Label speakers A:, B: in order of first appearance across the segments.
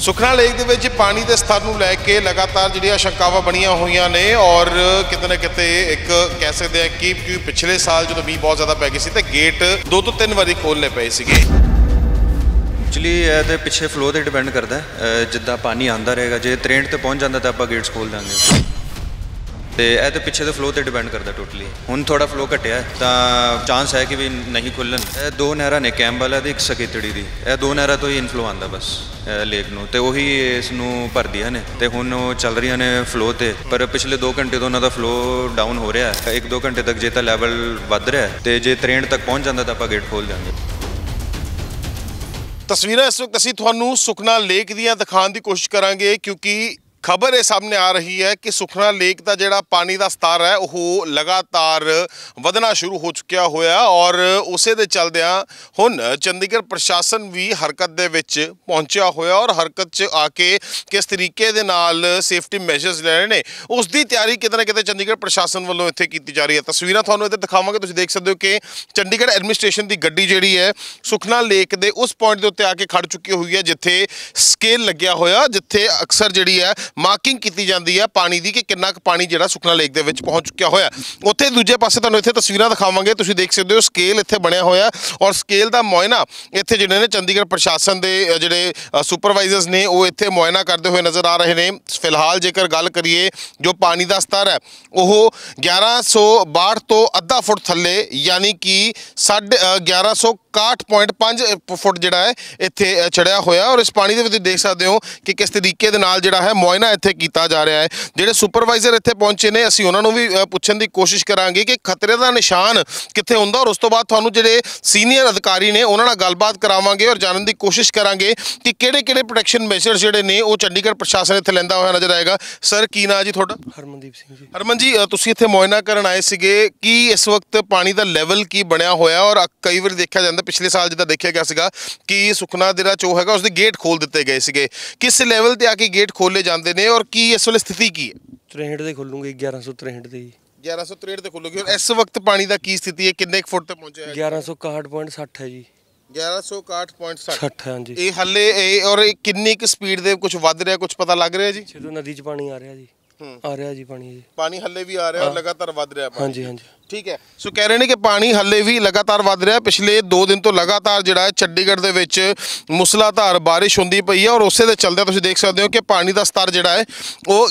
A: Sukhna lake ਦੇ ਵਿੱਚ ਪਾਣੀ ਦੇ ਸਤਰ ਨੂੰ ਲੈ ਕੇ ਲਗਾਤਾਰ ਜਿਹੜੀਆਂ ਸ਼ੰਕਾਵਾਂ ਬਣੀਆਂ ਹੋਈਆਂ ਨੇ ਔਰ ਕਿਤੇ ਨਾ ਕਿਤੇ ਇੱਕ ਕਹਿ ਸਕਦੇ ਆ ਕਿ ਪਿਛਲੇ ਸਾਲ ਜਦੋਂ ਮੀਂਹ ਬਹੁਤ ਜ਼ਿਆਦਾ ਪੈ ਗਈ ਸੀ ਤੇ ਗੇਟ 2 ਤੋਂ 3 ਵਾਰੀ ਖੋਲ੍ਹਣੇ ਪਏ ਸੀਗੇ।
B: ਐਕਚੁਅਲੀ ਇਹਦੇ ਪਿੱਛੇ ਫਲੋ ਤੇ ਡਿਪੈਂਡ ਕਰਦਾ ਜਿੱਦਾਂ ਪਾਣੀ ਆਉਂਦਾ ਰਹੇਗਾ, ਜੇ 63 ਤੇ ਪਹੁੰਚ ਜਾਂਦਾ ਤਾਂ ਆਪਾਂ ਗੇਟਸ ਖੋਲ੍ਹ ਦਾਂਗੇ। ਤੇ ਇਹਦੇ ਪਿੱਛੇ ਦੇ ਫਲੋ ਤੇ ਡਿਪੈਂਡ ਕਰਦਾ ਟੋਟਲੀ। ਹੁਣ ਥੋੜਾ ਫਲੋ ਘਟਿਆ ਤਾਂ ਚਾਂਸ ਹੈ ਕਿ ਵੀ ਨਹੀਂ ਖੁੱਲਣ। ਇਹ ਦੋ ਨਹਿਰਾਂ ਨੇ, ਕੈਂਪ ਵਾਲਾ ਤੇ ਇੱਕ ਸਕੇਤੜੀ ਦੀ। ਇਹ ਦੋ ਨਹਿਰਾਂ ਤੋਂ ਹੀ ਇਨਫਲੋ ਆਉਂਦਾ ਬਸ ਲੇਕ ਨੂੰ, ਤੇ ਉਹੀ ਇਸ ਨੂੰ ਭਰਦੀਆਂ ਨੇ ਤੇ ਹੁਣ ਉਹ ਚੱਲ ਰਹੀਆਂ ਨੇ ਫਲੋ ਤੇ। ਪਰ ਪਿਛਲੇ 2 ਘੰਟੇ ਤੋਂ ਉਹਨਾਂ ਦਾ ਫਲੋ ਡਾਊਨ ਹੋ ਰਿਹਾ ਹੈ। 1-2 ਘੰਟੇ ਤੱਕ ਜੇ ਤਾਂ ਲੈਵਲ ਵੱਧ ਰਿਹਾ ਤੇ ਜੇ 63 ਤੱਕ ਪਹੁੰਚ ਜਾਂਦਾ ਤਾਂ ਆਪਾਂ ਗੇਟ ਖੋਲ੍ਹ ਦਿਆਂਗੇ।
A: ਤਸਵੀਰਾਂ ਇਸ ਵਕਤ ਅਸੀਂ ਤੁਹਾਨੂੰ ਸੁਖਨਾ ਲੇਕ ਦੀਆਂ ਦਿਖਾਉਣ ਦੀ ਕੋਸ਼ਿਸ਼ ਕਰਾਂਗੇ ਕਿਉਂਕਿ ਖਬਰ ਇਹ ਸਾਹਮਣੇ ਆ ਰਹੀ ਹੈ ਕਿ ਸੁਖਨਾ ਲੇਕ ਦਾ ਜਿਹੜਾ ਪਾਣੀ ਦਾ ਸਤਰ ਹੈ ਉਹ ਲਗਾਤਾਰ ਵਧਣਾ ਸ਼ੁਰੂ ਹੋ ਚੁੱਕਿਆ ਹੋਇਆ ਔਰ ਉਸੇ ਦੇ ਚੱਲਦਿਆਂ ਹੁਣ ਚੰਡੀਗੜ੍ਹ ਪ੍ਰਸ਼ਾਸਨ ਵੀ ਹਰਕਤ ਦੇ ਵਿੱਚ ਪਹੁੰਚਿਆ ਹੋਇਆ ਔਰ ਹਰਕਤ 'ਚ ਆ ਕੇ ਕਿਸ ਤਰੀਕੇ ਦੇ ਨਾਲ ਸੇਫਟੀ ਮੈਜਰਸ ਲੈਣੇ ਨੇ ਉਸ ਦੀ ਤਿਆਰੀ ਕਿਤੇ ਨਾ ਕਿਤੇ ਚੰਡੀਗੜ੍ਹ ਪ੍ਰਸ਼ਾਸਨ ਵੱਲੋਂ ਇੱਥੇ ਕੀਤੀ ਜਾ ਰਹੀ ਹੈ। ਤਸਵੀਰਾਂ ਤੁਹਾਨੂੰ ਇੱਥੇ ਦਿਖਾਵਾਂਗੇ। ਤੁਸੀਂ ਦੇਖ ਸਕਦੇ ਹੋ ਕਿ ਚੰਡੀਗੜ੍ਹ ਐਡਮਿਨਿਸਟ੍ਰੇਸ਼ਨ ਦੀ ਗੱਡੀ ਜਿਹੜੀ ਹੈ ਸੁਖਨਾ ਲੇਕ ਦੇ ਉਸ ਪੁਆਇੰਟ ਦੇ ਉੱਤੇ ਆ ਕੇ ਖੜ ਚੁੱਕੀ ਹੋਈ ਹੈ ਜਿੱਥੇ ਸਕੇਲ ਲੱਗਿਆ ਹੋਇਆ, ਜਿੱਥੇ ਅਕਸਰ ਜਿਹੜੀ ਹੈ ਮਾਰਕਿੰਗ ਕੀਤੀ ਜਾਂਦੀ ਹੈ ਪਾਣੀ ਦੀ ਕਿ ਕਿੰਨਾ ਕੁ ਪਾਣੀ ਜਿਹੜਾ ਸੁਖਨਾ ਲੇਕ ਦੇ ਵਿੱਚ ਪਹੁੰਚ ਚੁੱਕਿਆ ਹੋਇਆ। ਉੱਥੇ ਦੂਜੇ ਪਾਸੇ ਤੁਹਾਨੂੰ ਇੱਥੇ ਤਸਵੀਰਾਂ ਦਿਖਾਵਾਂਗੇ। ਤੁਸੀਂ ਦੇਖ ਸਕਦੇ ਹੋ ਸਕੇਲ ਇੱਥੇ ਬਣਿਆ ਹੋਇਆ ਔਰ ਸਕੇਲ ਦਾ ਮੁਆਇਨਾ ਇੱਥੇ ਜਿਹੜੇ ਨੇ ਚੰਡੀਗੜ੍ਹ ਪ੍ਰਸ਼ਾਸਨ ਦੇ ਜਿਹੜੇ ਸੁਪਰਵਾਈਜ਼ਰਸ ਨੇ ਉਹ ਇੱਥੇ ਮੁਆਇਨਾ ਕਰਦੇ ਹੋਏ ਨਜ਼ਰ ਆ ਰਹੇ ਨੇ। ਫਿਲਹਾਲ ਜੇਕਰ ਗੱਲ ਕਰੀਏ ਜੋ ਪਾਣੀ ਦਾ ਸਤਰ ਹੈ ਉਹ 1162 ਤੋਂ ਅੱਧਾ ਫੁੱਟ ਥੱਲੇ ਯਾਨੀ ਕਿ 1161.5 ਫੁੱਟ ਜਿਹੜਾ ਹੈ ਇੱਥੇ ਚੜਿਆ ਹੋਇਆ ਔਰ ਇਸ ਪਾਣੀ ਦੇ ਵਿੱਚ ਦੇਖ ਸਕਦੇ ਹੋ ਕਿ ਕਿਸ ਤਰੀਕੇ ਦੇ ਨਾਲ ਜਿਹੜਾ ਹੈ ਮੁਆਇਨਾ ਇੱਥੇ ਕੀਤਾ ਜਾ ਰਿਹਾ ਹੈ। ਜਿਹੜੇ ਸੁਪਰਵਾਈਜ਼ਰ ਇੱਥੇ ਪਹੁੰਚੇ ਨੇ ਅਸੀਂ ਉਹਨਾਂ ਨੂੰ ਵੀ ਪੁੱਛਣ ਦੀ ਕੋਸ਼ਿਸ਼ ਕਰਾਂਗੇ ਕਿ ਖਤਰੇ ਦਾ ਨਿਸ਼ਾਨ ਕਿੱਥੇ ਹੁੰਦਾ ਔਰ ਉਸ ਤੋਂ ਬਾਅਦ ਤੁਹਾਨੂੰ ਜਿਹੜੇ ਸੀਨੀਅਰ ਅਧਿਕਾਰੀ ਨੇ ਉਹਨਾਂ ਨਾਲ ਗੱਲਬਾਤ ਕਰਾਵਾਂਗੇ ਔਰ ਜਾਣਨ ਦੀ ਕੋਸ਼ਿਸ਼ ਕਰਾਂਗੇ ਕਿ ਕਿਹੜੇ ਪ੍ਰੋਟੈਕਸ਼ਨ ਮੈਜਰਸ ਜਿਹੜੇ ਨੇ ਉਹ ਚੰਡੀਗੜ੍ਹ ਪ੍ਰਸ਼ਾਸਨ ਇੱਥੇ ਲੈਂਦਾ ਹੋਇਆ ਨਜ਼ਰ ਆਏਗਾ। ਸਰ ਕੀ ਨਾਂ ਜੀ ਤੁਹਾਡਾ?
C: ਹਰਮਨਦੀਪ ਸਿੰਘ ਜੀ।
A: ਹਰਮਨ ਜੀ ਤੁਸੀਂ ਇੱਥੇ ਮੁਆਇਨਾ ਕਰਨ ਆਏ ਸੀਗੇ, ਕੀ ਇਸ ਵਕਤ ਪਾਣੀ ਦਾ ਲੈਵਲ ਕੀ ਬਣਿਆ ਹੋਇਆ ਔਰ ਕਈ ਵਾਰ ਦੇਖਿਆ ਜਾਂਦਾ ਪਿਛਲੇ ਸਾਲ ਜਿੱਦਾਂ ਦੇਖਿਆ ਗਿਆ ਸੀਗਾ ਕਿ ਸੁਖਨਾ ਜਿਹੜਾ ਚੋ ਹੈਗਾ ਉਸਦੇ ਗੇਟ ਖੋਲ ਦਿੱਤੇ ਗਏ ਸੀਗੇ, ਕਿਸ ਲੈਵਲ ਤੇ ਆ ਕੇ ਗੇਟ ਖੋਲੇ ਜਾਂਦੇ ਨੇ ਔਰ ਕੀ ਇਸ ਵੇਲੇ ਸਥਿਤੀ ਕੀ ਹੈ?
C: 63 ਦੇ ਖੁੱਲੂਗੇ, 1163 ਤੇ ਜੀ।
A: 1163 ਤੇ ਖੁੱਲੂਗੀ ਔਰ ਇਸ ਵਕਤ ਪਾਣੀ ਦਾ ਕੀ ਸਥਿਤੀ ਹੈ, ਕਿੰਨੇ ਫੁੱਟ ਤੇ ਪਹੁੰਚਿਆ ਹੈ?
C: 1161.60 ਹੈ ਜੀ।
A: 1161.60
C: ਹਾਂਜੀ।
A: ਇਹ ਹੱਲੇ ਔਰ ਕਿੰਨੀ ਕੁ ਸਪੀਡ ਦੇ ਕੁਝ ਵੱਧ ਰਿਹਾ, ਕੁਝ ਪਤਾ ਲੱਗ ਰਿਹਾ ਜੀ?
C: ਜਦੋਂ ਨਦੀ 'ਚ ਪਾਣੀ ਆ ਰਿਹਾ ਜੀ, ਆ ਰਿਹਾ ਜੀ ਪਾਣੀ ਜੀ।
A: ਪਾਣੀ ਹੱਲੇ ਵੀ ਆ ਰਿਹਾ ਔਰ ਲਗਾਤਾਰ ਵੱਧ ਰਿਹਾ ਪਾਣੀ।
C: ਹਾਂਜੀ ਹਾਂਜੀ
A: ਠੀਕ ਹੈ। ਸੋ ਕਹਿ ਰਹੇ ਨੇ ਕਿ ਪਾਣੀ ਹੱਲੇ ਵੀ ਲਗਾਤਾਰ ਵੱਧ ਰਿਹਾ। ਪਿਛਲੇ 2 ਦਿਨ ਤੋਂ ਲਗਾਤਾਰ ਜਿਹੜਾ ਹੈ ਚੰਡੀਗੜ੍ਹ ਦੇ ਵਿੱਚ ਮੁਸਲਾਧਾਰ ਬਾਰਿਸ਼ ਹੁੰਦੀ ਪਈ ਹੈ ਔਰ ਉਸੇ ਦੇ ਚੱਲਦਿਆਂ ਤੁਸੀਂ ਦੇਖ ਸਕਦੇ ਹੋ ਕਿ ਪਾਣੀ ਦਾ ਸਤਰ ਜਿਹੜਾ ਹੈ ਉਹ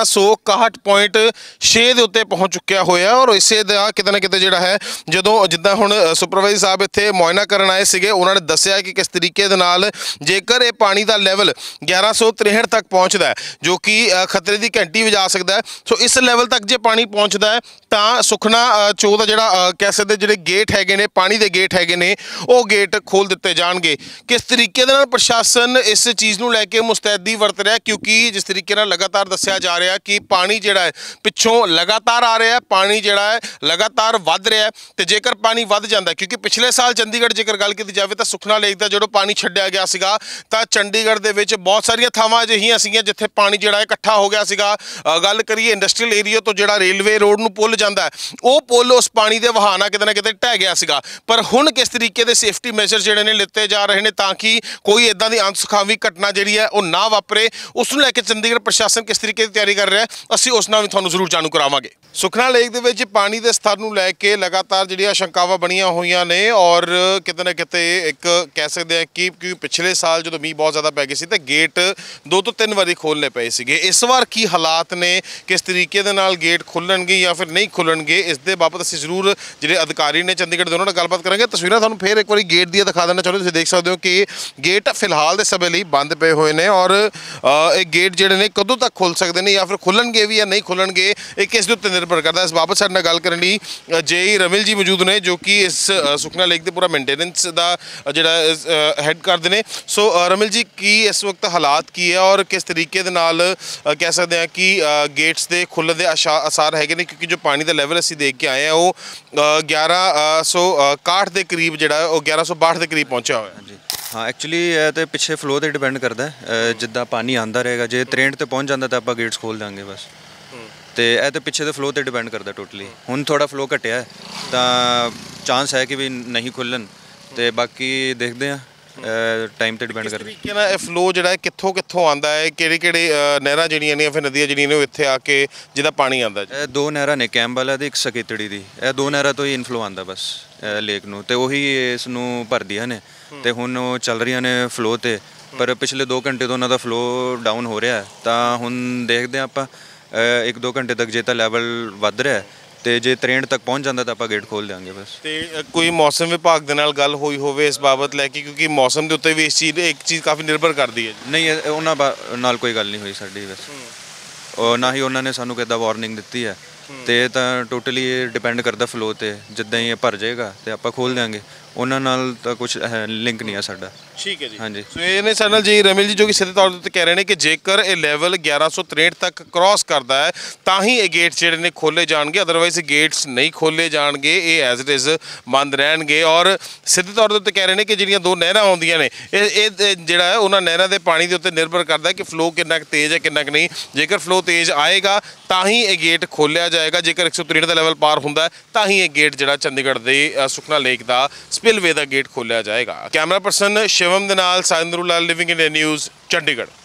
A: 1161.6 ਦੇ ਉੱਤੇ ਪਹੁੰਚ ਚੁੱਕਿਆ ਹੋਇਆ ਔਰ ਇਸੇ ਦਾ ਕਿਤੇ ਨਾ ਕਿਤੇ ਜਿਹੜਾ ਹੈ ਜਦੋਂ ਜਿੱਦਾਂ ਹੁਣ ਸੁਪਰਵਾਈਜ਼ਰ ਸਾਹਿਬ ਇੱਥੇ ਮੁਆਇਨਾ ਕਰਨ ਆਏ ਸੀਗੇ ਉਹਨਾਂ ਨੇ ਦੱਸਿਆ ਕਿ ਕਿਸ ਤਰੀਕੇ ਦੇ ਨਾਲ ਜੇਕਰ ਇਹ ਪਾਣੀ ਦਾ ਲੈਵਲ 1163 ਤੱਕ ਪਹੁੰਚਦਾ ਹੈ ਜੋ ਕਿ ਖਤਰੇ ਦੀ ਘੰਟੀ ਵਜਾ ਸਕਦਾ ਹੈ। ਸੋ ਇਸ ਲੈਵਲ ਤੱਕ ਜੇ ਪਾਣੀ ਪਹੁੰਚਦਾ ਹੈ ਤਾਂ ਸੁਖਨਾ ਚੋ ਦਾ ਜਿਹੜਾ ਕਹਿ ਸਕਦੇ ਜਿਹੜੇ ਗੇਟ ਹੈਗੇ ਨੇ, ਪਾਣੀ ਦੇ ਗੇਟ ਹੈਗੇ ਨੇ ਉਹ ਗੇਟ ਖੋਲ ਦਿੱਤੇ ਜਾਣਗੇ। ਕਿਸ ਤਰੀਕੇ ਦੇ ਨਾਲ ਪ੍ਰਸ਼ਾਸਨ ਇਸ ਚੀਜ਼ ਨੂੰ ਲੈ ਕੇ ਮੁਸਤੈਦੀ ਵਰਤ ਰਿਹਾ ਕਿਉਂਕਿ ਜਿਸ ਤਰੀਕੇ ਨਾਲ ਲਗਾਤਾਰ ਦੱਸਿਆ ਜਾ ਰਿਹਾ ਕਿ ਪਾਣੀ ਜਿਹੜਾ ਹੈ ਪਿੱਛੋਂ ਲਗਾਤਾਰ ਆ ਰਿਹਾ, ਪਾਣੀ ਜਿਹੜਾ ਹੈ ਲਗਾਤਾਰ ਵੱਧ ਰਿਹਾ ਤੇ ਜੇਕਰ ਪਾਣੀ ਵੱਧ ਜਾਂਦਾ ਕਿਉਂਕਿ ਪਿਛਲੇ ਸਾਲ ਚੰਡੀਗੜ੍ਹ ਜੇਕਰ ਗੱਲ ਕੀਤੀ ਜਾਵੇ ਤਾਂ ਸੁਖਨਾ ਲੇਕ ਦਾ ਜਦੋਂ ਪਾਣੀ ਛੱਡਿਆ ਗਿਆ ਸੀਗਾ ਤਾਂ ਚੰਡੀਗੜ੍ਹ ਦੇ ਵਿੱਚ ਬਹੁਤ ਸਾਰੀਆਂ ਥਾਵਾਂ ਅਜਿਹੀਆਂ ਸੀਗੀਆਂ ਜਿੱਥੇ ਪਾਣੀ ਜਿਹੜਾ ਇਕੱਠਾ ਹੋ ਗਿਆ ਸੀਗਾ। ਗੱਲ ਕਰੀਏ ਇੰਡਸਟਰੀਅਲ ਏਰੀਆ ਤੋਂ ਜਿਹੜਾ ਰੇਲਵੇ ਰੋਡ ਨੂੰ ਪੁੱਲ ਜਾਂਦਾ ਉਹ ਪੁੱਲ ਉਸ ਪਾਣੀ ਦੇ ਵਹਾਅ ਨਾਲ ਕਿਤੇ ਨਾ ਕਿਤੇ ਢਹਿ ਗਿਆ ਸੀਗਾ। ਪਰ ਹੁਣ ਕਿਸ ਤਰੀਕੇ ਦੇ ਸੇਫਟੀ ਮੈਜਰ ਜਿਹੜੇ ਨੇ ਲਿੱਤੇ ਜਾ ਰਹੇ ਨੇ ਤਾਂ ਕਿ ਕੋਈ ਇਦਾਂ ਦੀ ਅਣਸੁਖਾਵੀ ਘਟਨਾ ਜਿਹੜੀ ਹੈ ਉਹ ਨਾ ਵਾਪਰੇ, ਉਸ ਨੂੰ ਲੈ ਕੇ ਚੰਡੀਗੜ੍ਹ ਪ੍ਰਸ਼ਾਸਨ ਕਿਸ ਤਰੀਕੇ ਦੀ ਤਿਆਰੀ ਕਰ ਰਿਹਾ ਅਸੀਂ ਉਸ ਨਾਲ ਵੀ ਤੁਹਾਨੂੰ ਜ਼ਰੂਰ ਜਾਣੂ ਕਰਾਵਾਂਗੇ। ਸੁਖਨਾ ਲੇਕ ਦੇ ਵਿੱਚ ਪਾਣੀ ਦੇ ਸਤਰ ਨੂੰ ਲੈ ਕੇ ਲਗਾਤਾਰ ਜਿਹੜੀਆਂ ਸ਼ੰਕਾਵਾਂ ਬਣੀਆਂ ਹੋਈਆਂ ਨੇ ਔਰ ਕਿਤੇ ਨਾ ਕਿਤੇ ਇੱਕ ਕਹਿ ਸਕਦੇ ਆ ਕਿ ਪਿਛਲੇ ਸਾਲ ਜਦੋਂ ਮੀਂਹ ਬਹੁਤ ਜ਼ਿਆਦਾ ਪੈ ਗਈ ਸੀ ਤੇ ਗੇਟ 2 ਤੋਂ 3 ਵਾਰੀ ਖੋਲ੍ਹਣੇ ਪਏ ਸੀਗੇ। ਇਸ ਵਾਰ ਕੀ ਹਾਲਾਤ ਨੇ, ਕਿਸ ਤਰੀਕੇ ਦੇ ਨਾਲ ਗੇਟ ਖੁੱਲਣਗੇ ਜਾਂ ਫਿਰ ਨਹੀਂ ਖੁੱਲਣਗੇ, ਇਸ ਦੇ ਬਾਬਤ ਅਸੀਂ ਜ਼ਰੂਰ ਜਿਹੜੇ ਅਧਿਕਾਰੀ ਨੇ ਚੰਡੀਗੜ੍ਹ ਦੇ ਉਹਨਾਂ ਨਾਲ ਗੱਲਬਾਤ ਕਰਾਂਗੇ। ਤਸਵੀਰਾਂ ਤੁਹਾਨੂੰ ਫਿਰ ਇੱਕ ਵਾਰੀ ਗੇਟ ਦੀਆਂ ਦਿਖਾ ਦੇਣਾ ਚਾਹੁੰਦੇ। ਤੁਸੀਂ ਦੇਖ ਸਕਦੇ ਹੋ ਕਿ ਗੇਟ ਫਿਲਹਾਲ ਦੇ ਸਮੇਂ ਲਈ ਬੰਦ ਪਏ ਹੋਏ ਨੇ ਔਰ ਇਹ ਗੇਟ ਜਿਹੜੇ ਨੇ ਕਦੋਂ ਤੱਕ ਖੁੱਲ ਸਕਦੇ ਨੇ ਜਾਂ ਫਿਰ ਖੁੱਲਣਗੇ ਵੀ ਜਾਂ ਨਹੀਂ ਖੁੱਲਣਗੇ ਇਹ ਕਿਸ ਦੇ ਉੱਤੇ ਨਿਰਭਰ ਕਰਦਾ। ਇਸ ਬਾਬਤ ਸਾਡੇ ਨਾਲ ਗੱਲ ਕਰਨ ਲਈ ਜੇਈ ਰਮਿਲ ਜੀ ਮੌਜੂਦ ਨੇ ਜੋ ਕਿ ਇਸ ਸੁਖਨਾ ਲੇਕ ਦੇ ਪੂਰਾ ਮੇਨਟੇਨੈਂਸ ਦਾ ਜਿਹੜਾ ਹੈਡ ਕਰਦੇ ਨੇ। ਸੋ ਰਮਿਲ ਜੀ ਕੀ ਇਸ ਵਕਤ ਹਾਲਾਤ ਕੀ ਹੈ ਔਰ ਕਿਸ ਤਰੀਕੇ ਦੇ ਨਾਲ ਕਹਿ ਸਕਦੇ ਹਾਂ ਕਿ ਗੇਟਸ ਦੇ ਖੁੱਲ੍ਹਣ ਦੇ ਆਸਾਰ ਹੈਗੇ ਨੇ ਕਿਉਂਕਿ ਜੋ ਪਾਣੀ ਦਾ ਲੈਵਲ ਅਸੀਂ ਦੇਖ ਕੇ ਆਏ ਹਾਂ ਉਹ 1161 ਦੇ ਕਰੀਬ ਜਿਹੜਾ ਉਹ 1162 ਦੇ ਕਰੀਬ ਪਹੁੰਚਿਆ ਹੋਇਆ।
B: ਹਾਂਜੀ ਹਾਂ, ਐਕਚੁਅਲੀ ਇਹ ਤੇ ਪਿੱਛੇ ਫਲੋ ਤੇ ਡਿਪੈਂਡ ਕਰਦਾ ਜਿੱਦਾਂ ਪਾਣੀ ਆਉਂਦਾ ਰਹੇਗਾ, ਜੇ 63 ਤੇ ਪਹੁੰਚ ਜਾਂਦਾ ਤਾਂ ਆਪਾਂ ਗੇਟਸ ਖੋਲ੍ਹ ਦਾਂਗੇ ਬਸ। ਤੇ ਇਹ ਤੇ ਪਿੱਛੇ ਦੇ ਫਲੋ ਤੇ ਡਿਪੈਂਡ ਕਰਦਾ ਟੋਟਲੀ। ਹੁਣ ਥੋੜਾ ਫਲੋ ਘਟਿਆ ਤਾਂ ਚਾਂਸ ਹੈ ਕਿ ਵੀ ਨਹੀਂ ਖੁੱਲਣ ਤੇ ਬਾਕੀ ਦੇਖਦੇ ਹਾਂ ਟਾਈਮ ਤੇ ਡਿਪੈਂਡ ਕਰਦਾ।
A: ਤਰੀਕੇ ਨਾਲ ਇਹ ਫਲੋ ਜਿਹੜਾ ਹੈ ਕਿੱਥੋਂ ਕਿੱਥੋਂ ਆਉਂਦਾ ਹੈ, ਕਿਹੜੇ ਕਿਹੜੇ ਨਹਿਰਾਂ ਜਿਹੜੀਆਂ ਨੇ ਫਿਰ ਨਦੀਆਂ ਜਿਹੜੀਆਂ ਨੇ ਉਹ ਇੱਥੇ ਆ ਕੇ ਜਿਹਦਾ ਪਾਣੀ ਆਉਂਦਾ ਜੀ?
B: ਇਹ ਦੋ ਨਹਿਰਾਂ ਨੇ, ਕੈਂਪ ਵਾਲਾ ਤੇ ਇੱਕ ਸਕੇਤੜੀ ਦੀ। ਇਹ ਦੋ ਨਹਿਰਾਂ ਤੋਂ ਹੀ ਇਨਫਲੋ ਆਉਂਦਾ ਬਸ ਲੇਕ ਨੂੰ, ਤੇ ਉਹੀ ਇਸ ਨੂੰ ਭਰਦੀਆਂ ਨੇ ਤੇ ਹੁਣ ਉਹ ਚੱਲ ਰਹੀਆਂ ਨੇ ਫਲੋ ਤੇ। ਪਰ ਪਿਛਲੇ 2 ਘੰਟੇ ਤੋਂ ਉਹਨਾਂ ਦਾ ਫਲੋ ਡਾਊਨ ਹੋ ਰਿਹਾ, ਤਾਂ ਹੁਣ ਦੇਖਦੇ ਹਾਂ ਆਪਾਂ 1-2 ਘੰਟੇ ਤੱਕ ਜੇ ਤਾਂ ਲੈਵਲ ਵੱਧ ਰਿਹਾ ਤੇ ਜੇ 63 ਤੱਕ ਪਹੁੰਚ ਜਾਂਦਾ ਤਾਂ ਆਪਾਂ ਗੇਟ ਖੋਲ ਦਿਆਂਗੇ ਬਸ।
A: ਤੇ ਕੋਈ ਮੌਸਮ ਵਿਭਾਗ ਦੇ ਨਾਲ ਗੱਲ ਹੋਈ ਹੋਵੇ ਇਸ ਬਾਬਤ ਲੈ ਕੇ, ਕਿਉਂਕਿ ਮੌਸਮ ਦੇ ਉੱਤੇ ਵੀ ਇੱਕ ਚੀਜ਼ ਕਾਫੀ ਨਿਰਭਰ ਕਰਦੀ ਹੈ ਜੀ।
B: ਨਹੀਂ, ਉਹਨਾਂ ਨਾਲ ਕੋਈ ਗੱਲ ਨਹੀਂ ਹੋਈ ਸਾਡੀ ਬਸ, ਔਰ ਨਾ ਹੀ ਉਹਨਾਂ ਨੇ ਸਾਨੂੰ ਕਿੱਦਾਂ ਵਾਰਨਿੰਗ ਦਿੱਤੀ ਹੈ। ਤੇ ਇਹ ਤਾਂ ਟੋਟਲੀ ਡਿਪੈਂਡ ਕਰਦਾ ਫਲੋ ਤੇ, ਜਿੱਦਾਂ ਹੀ ਇਹ ਭਰ ਜਾਏਗਾ ਤੇ ਆਪਾਂ ਖੋਲ ਦਿਆਂਗੇ। ਉਹਨਾਂ ਨਾਲ ਤਾਂ ਕੁਝ ਲਿੰਕ ਨਹੀਂ ਆ ਸਾਡਾ।
A: ਠੀਕ ਹੈ ਜੀ।
B: ਹਾਂਜੀ।
A: ਸੋ ਇਹ ਨੇ ਸਾਡੇ ਨਾਲ ਜੀ ਰਮਿਲ ਜੀ, ਜੋ ਕਿ ਸਿੱਧੇ ਤੌਰ ਤੇ ਕਹਿ ਰਹੇ ਨੇ ਕਿ ਜੇਕਰ ਇਹ ਲੈਵਲ 1163 ਤੱਕ ਕ੍ਰਾਸ ਕਰਦਾ ਹੈ ਤਾਂ ਹੀ ਇਹ ਗੇਟ ਜਿਹੜੇ ਨੇ ਖੋਲੇ ਜਾਣਗੇ, ਅਦਰਵਾਈਜ਼ ਗੇਟਸ ਨਹੀਂ ਖੋਲੇ ਜਾਣਗੇ, ਇਹ ਐਜ਼ ਇਟ ਇਜ਼ ਬੰਦ ਰਹਿਣਗੇ। ਔਰ ਸਿੱਧੇ ਤੌਰ ਦੇ ਉੱਤੇ ਕਹਿ ਰਹੇ ਨੇ ਕਿ ਜਿਹੜੀਆਂ 2 ਨਹਿਰਾਂ ਆਉਂਦੀਆਂ ਨੇ ਇਹ ਜਿਹੜਾ ਹੈ ਉਹਨਾਂ ਨਹਿਰਾਂ ਦੇ ਪਾਣੀ ਦੇ ਉੱਤੇ ਨਿਰਭਰ ਕਰਦਾ ਹੈ ਕਿ ਫਲੋ ਕਿੰਨਾ ਕੁ ਤੇਜ਼ ਹੈ ਕਿੰਨਾ ਕੁ ਨਹੀਂ। ਜੇਕਰ ਫਲੋ ਤੇਜ਼ ਆਏਗਾ ਤਾਂ ਹੀ ਇਹ ਗੇਟ ਖੋਲਿਆ ਜਾਏਗਾ, ਜੇਕਰ 163 ਦਾ ਲੈਵਲ ਪਾਰ ਹੁੰਦਾ ਤਾਂ ਹੀ ਇਹ ਗੇਟ ਜਿਹੜਾ ਚੰਡੀਗੜ੍ਹ ਦੇ ਸੁਖਨਾ ਲੇਕ ਦਾ ਸਪਿਲਵੇ ਦਾ ਗੇਟ ਖੋਲਿਆ ਜਾਏਗਾ। ਕੈਮਰਾ ਪਰਸਨ ਸ਼ਿਵਮ ਦੇ ਨਾਲ Saindru Lal, living India news, Chandigarh.